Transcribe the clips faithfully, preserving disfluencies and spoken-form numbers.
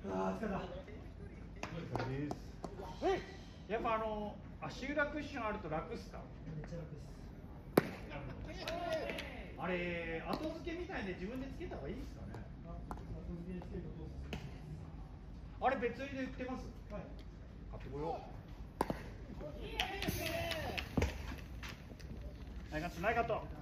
ああ、疲れた。 やっぱあの足裏クッションあると楽っすか？ めっちゃ楽です。 あれ後付けみたいで自分でつけた方がいいですかね？ あ、後付けでつけるとどうする？ あれ別売りで売ってます？ はい。 買ってこよう。ナイカットナイカット。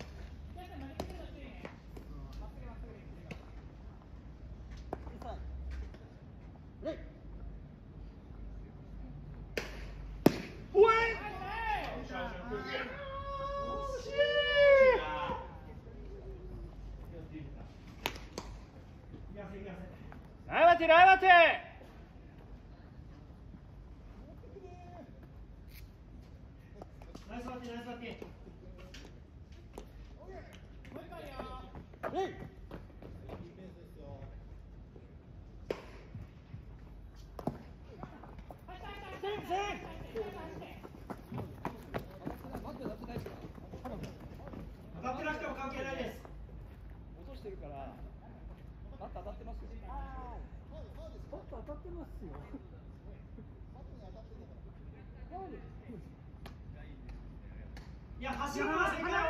おい。ナイバティナイバティ。 ナイスバッティナイスバッティ。当たってなくても関係ないです。 落としてるからバット当たってますよ。バット当たってますよ。 いや、走るのは世界 OK。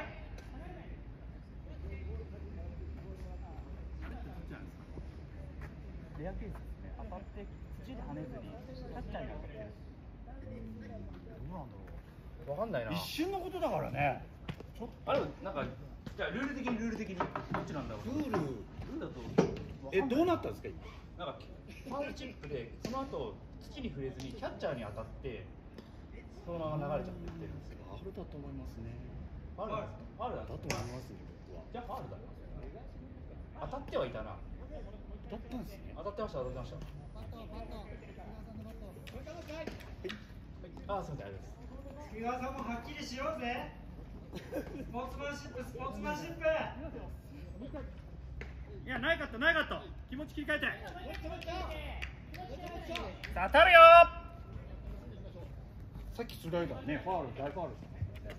レアケースですね。当たって土で跳ねずにキャッチャーになってる。どうなんだろう。わかんないな。 一瞬のことだからね。ちょっとあれなんかじゃあルール的にルール的にどっちなんだろう。ルールルールだとえどうなったんですか今？ なんかファウルチップでその後土に触れずにキャッチャーに当たってそのまま流れちゃってるんですよ。 ファウルだと思いますね。 ファウルですか？ファウルだだと思いますね、僕は。 じゃあファウルだよ。当たってはいたな。 当たったんですね。 当たってました当たってました。ああ、すみません、ありがとうございます。 月川さんもはっきりしようぜ。スポーツマンシップ、スポーツマンシップ。 いや、ないかったないかった気持ち切り替えて。当たるよ。さっきスライダーね、ファウル、大ファウルですね。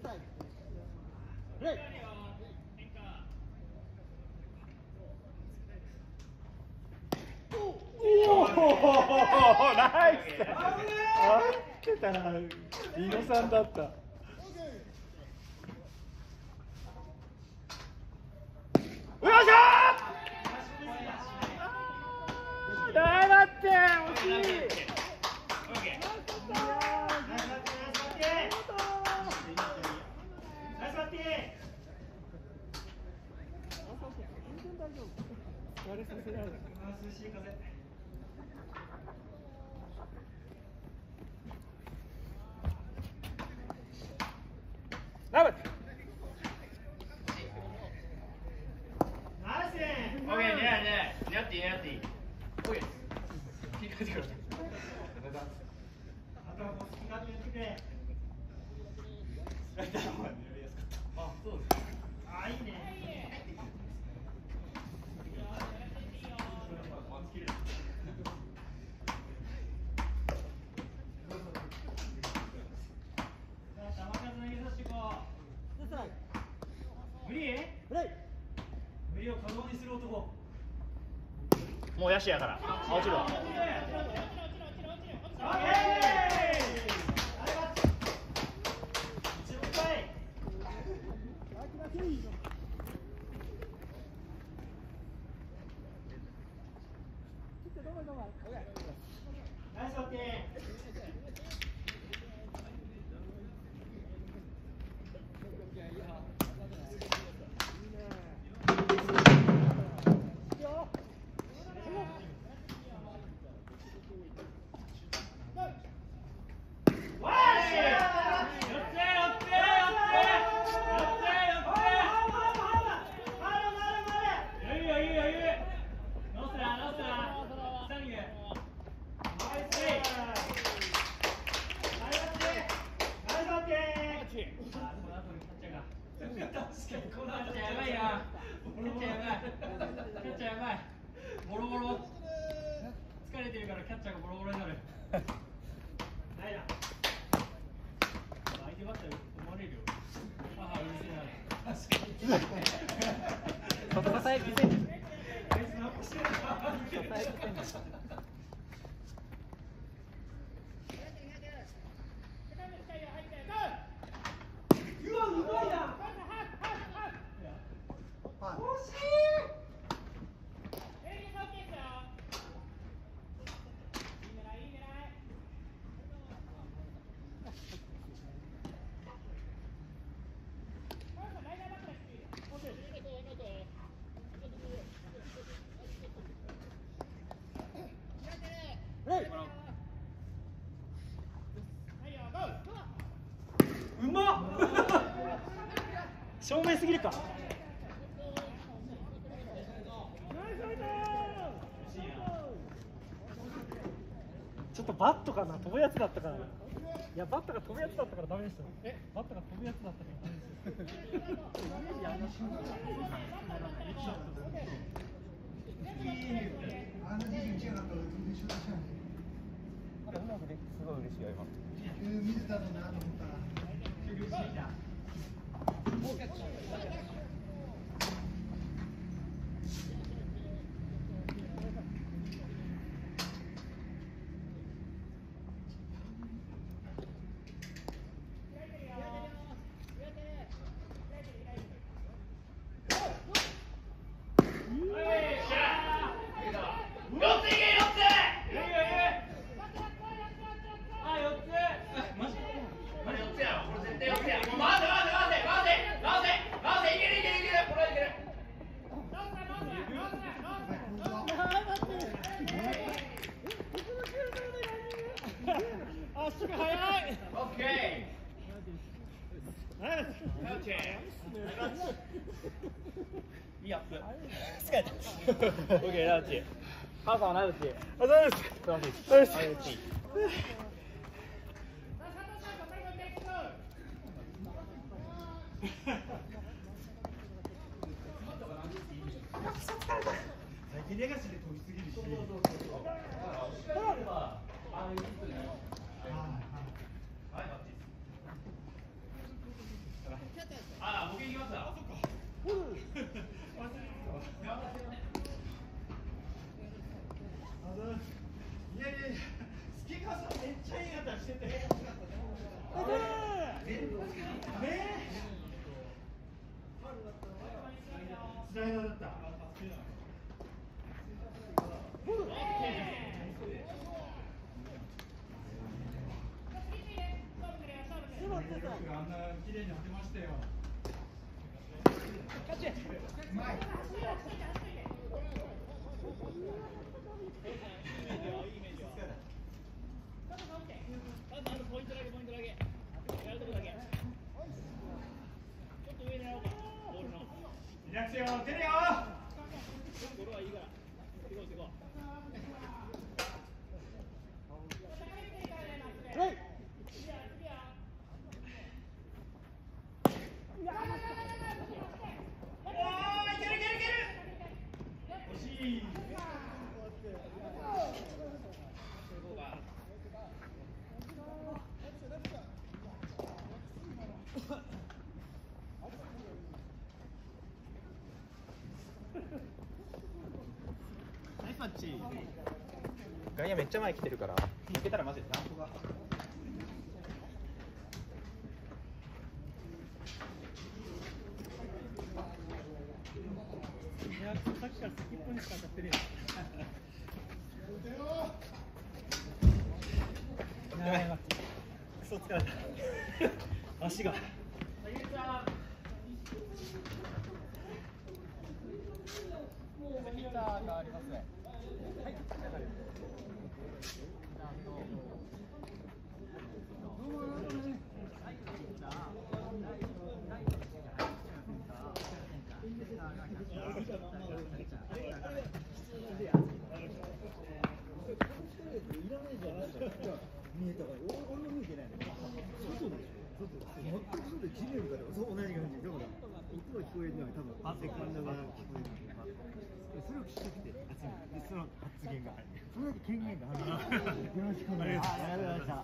おお、ナイス。あってたな、伊野さんだった。よっしゃー。大バッテン、惜しい。 疲れさせられる。 涼しい風。 ナイス。 ナイス。 オッケー、ねえねえ、やっていい、やっていい。オッケー。切り替えてください。 あとはもう好き勝手やってくれ。 あ、そうです。 あ、いいね。無理？無理を可能にする男。 もうヤシやから。あ、落ちるわ。 ナイスバッティング。ボロボロ疲れてるからキャッチャーがボロボロになる。ないな。相手バッター思われるよ。母うるせえな。確かに。 外さえ見せて。 ベースナップしてるな。 うまっ正面すぎるか。ちょっとバットかな、飛ぶやつだったから。いや、バットが飛ぶやつだったからダメでした。え、バットが飛ぶやつだったからダメですごい嬉しいよ今。 水だろうなと思ったら。 足が速い。オッケー。いいアップ。疲れた。オッケー、ナウチ。母さんはナウチ。ありがとうございます。すみません。ナウチ。 最近レガシーで飛びすぎるし。 ああ、僕行きますわ。 いやいやいや、スケカさんめっちゃいい方してて。ねえ。スライダーだった。あんな綺麗に当てましたよ。うまい。 ポイントだけ、ポイントだけ。やるとこだけ。ちょっと上狙おうか。ボールの。 リラックスよ、出るよ。 ボールはいいから。行こう、行こう。 外野めっちゃ前来てるから抜けたらマジでランプが。 いや、さっきから先っぽにしか当たってるやん。クソ疲れた。足が。 ピッチャー変わりますね。はい。 見えたから、俺俺も見えてないの。外でしょ。外。全く外で地面からそう同じ感じ。だから音が聞こえるのは多分セカンドが聞こえるのか。それを聞きたくて、あっちにその発言がそれだけ権限がある。よろしくお願いします。ありがとうございました。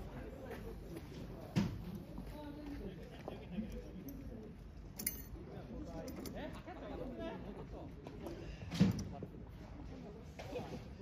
あ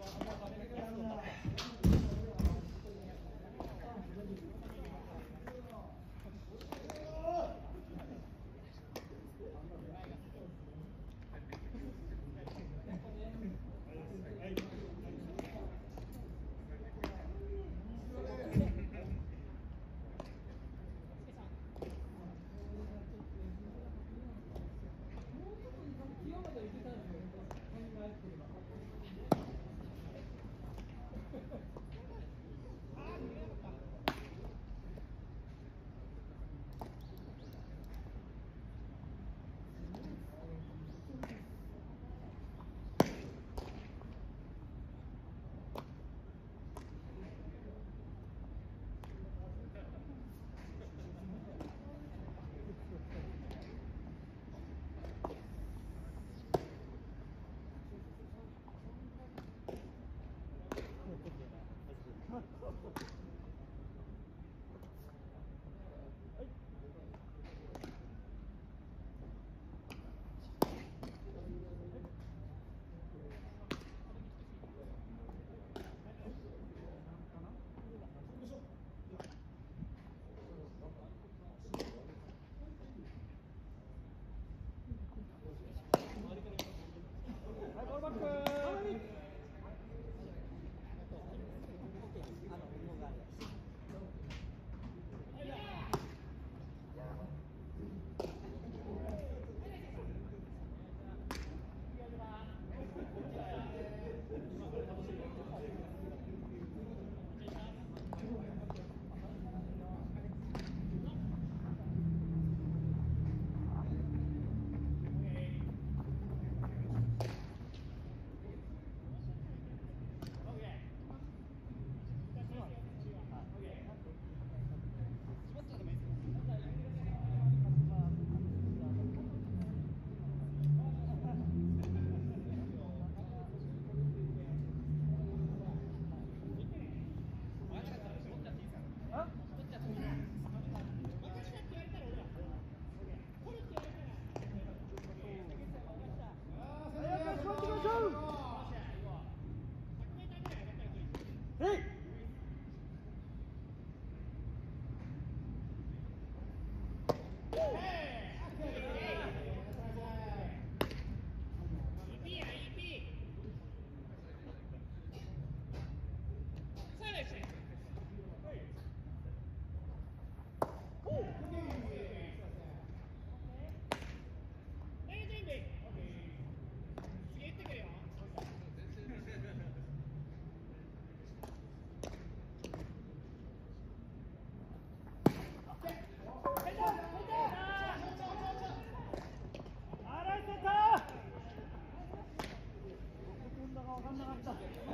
かんなかった。わ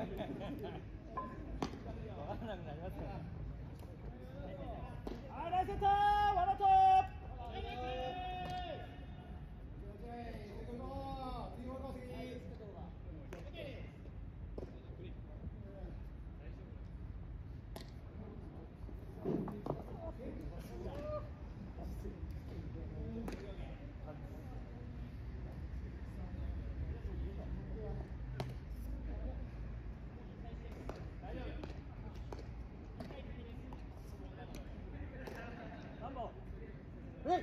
からなくなりますよね。はい、ナイスセットー、ワンアウト。はい。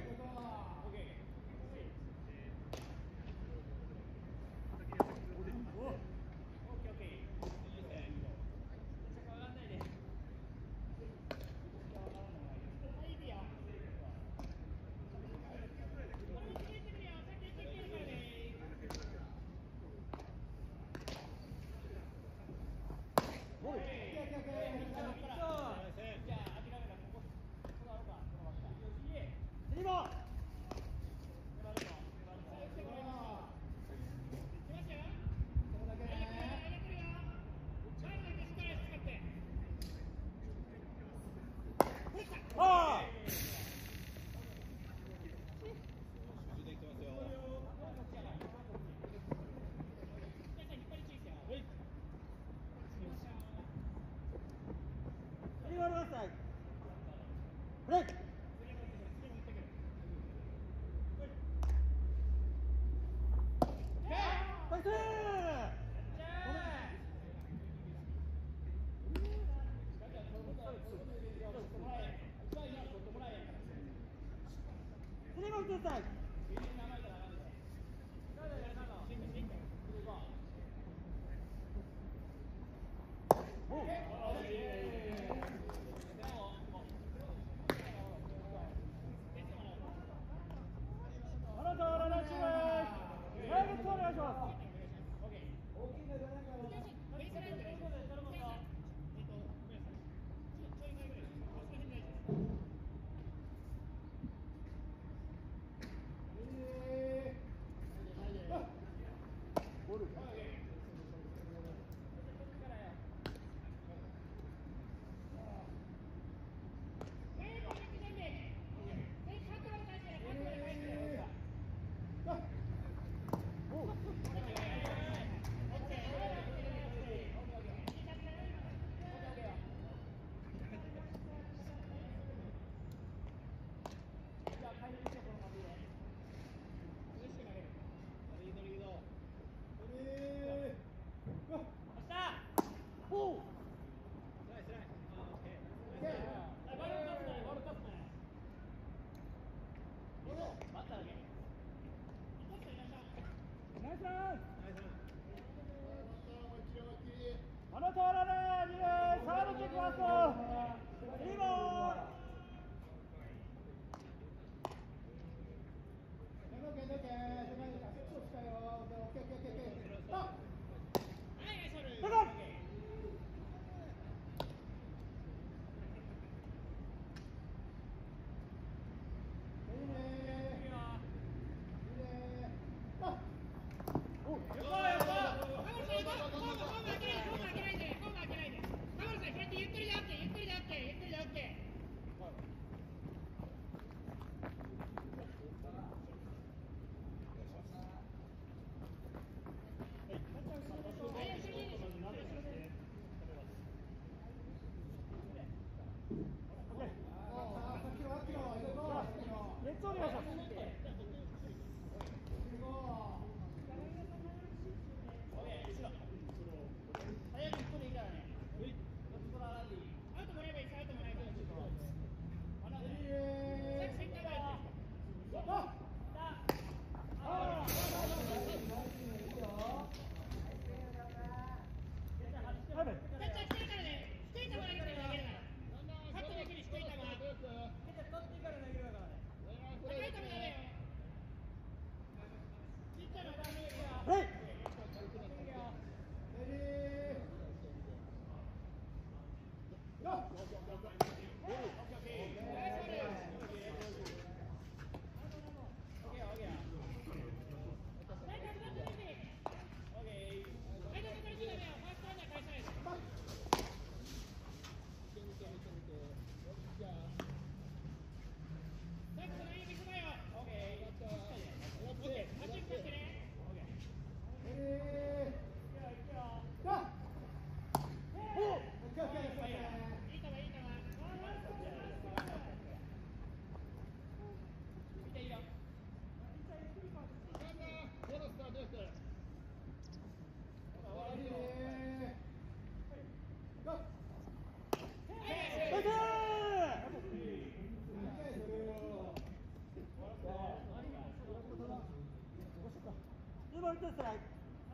ツーストライク。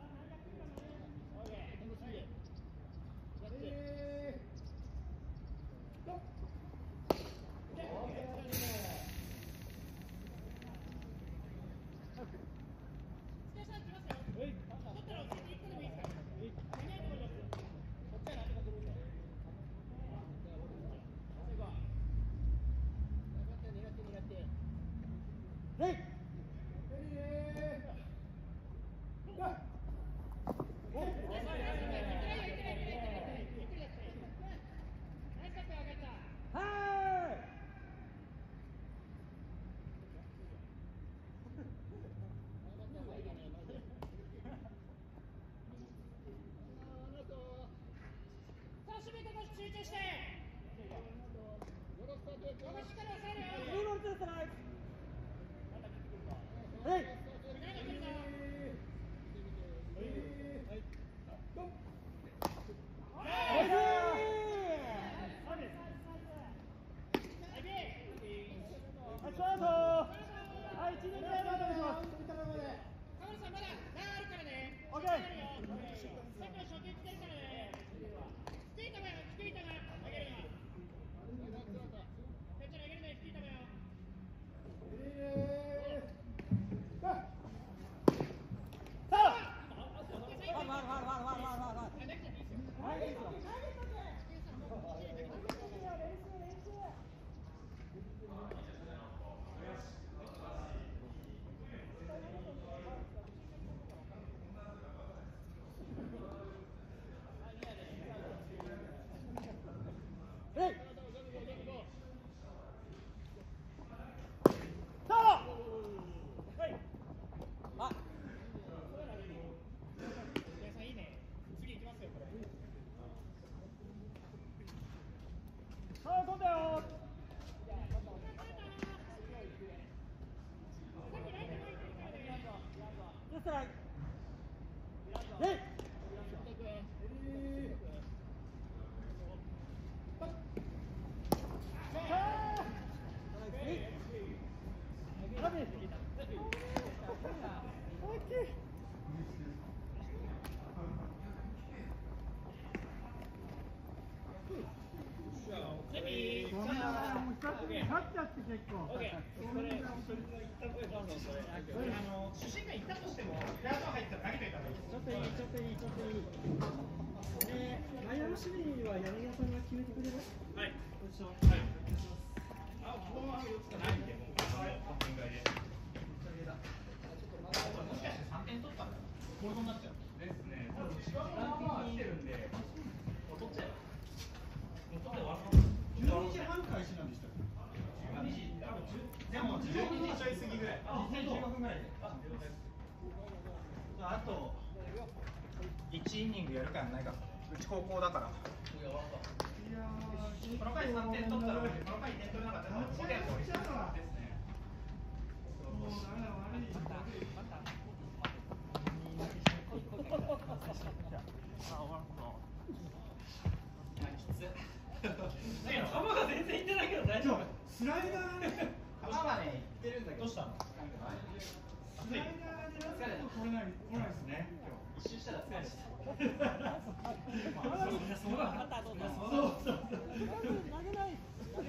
レイ。 あといちイニングやるかやらないか。うち高校だから。この回さんてん取ったら、この回点取れなかったらごてん取りですね。 球が全然いってないけど大丈夫。 スライダーね。 球がね、いってるんだけど。どうしたの？ スライダーでなんか来れない来ないですね。 一周したら疲れた。 そうだ。そうそう。投げない。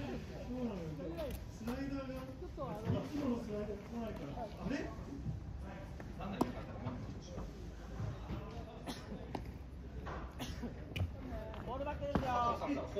スライダーがいつものスライダー来ないから。あれ？ なんだよかったら。 ボールバックですよ。